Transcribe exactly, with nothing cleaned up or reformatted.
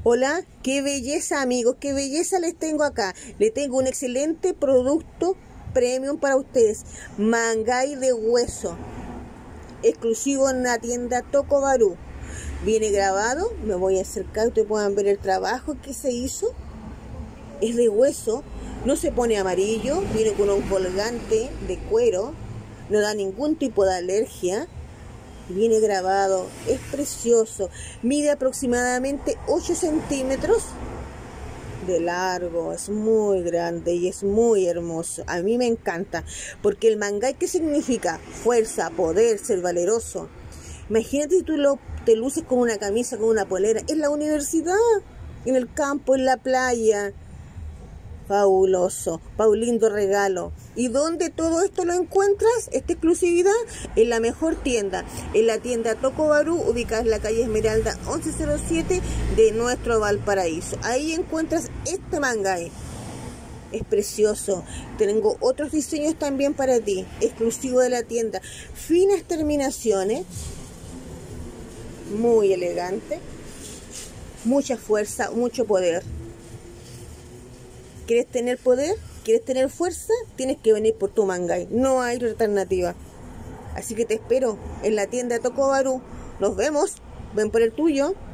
Hola, qué belleza amigos, qué belleza les tengo acá. Les tengo un excelente producto premium para ustedes. Mangay de hueso, exclusivo en la tienda Toco Barú. Viene grabado, me voy a acercar, ustedes puedan ver el trabajo que se hizo. Es de hueso, no se pone amarillo, viene con un colgante de cuero, no da ningún tipo de alergia. Viene grabado, es precioso, mide aproximadamente ocho centímetros de largo, es muy grande y es muy hermoso. A mí me encanta, porque el mangay, ¿qué significa? Fuerza, poder, ser valeroso. Imagínate si tú lo, te luces con una camisa, con una polera, en la universidad, en el campo, en la playa. Fabuloso, Paulindo regalo. ¿Y dónde todo esto lo encuentras? Esta exclusividad en la mejor tienda, en la tienda Toco Barú, ubicada en la calle Esmeralda once cero siete de nuestro Valparaíso. Ahí encuentras este mangay. Es precioso. Tengo otros diseños también para ti, exclusivo de la tienda. Finas terminaciones, muy elegante, mucha fuerza, mucho poder. ¿Quieres tener poder? ¿Quieres tener fuerza? Tienes que venir por tu mangay. No hay alternativa. Así que te espero en la tienda Toco Barú. Nos vemos. Ven por el tuyo.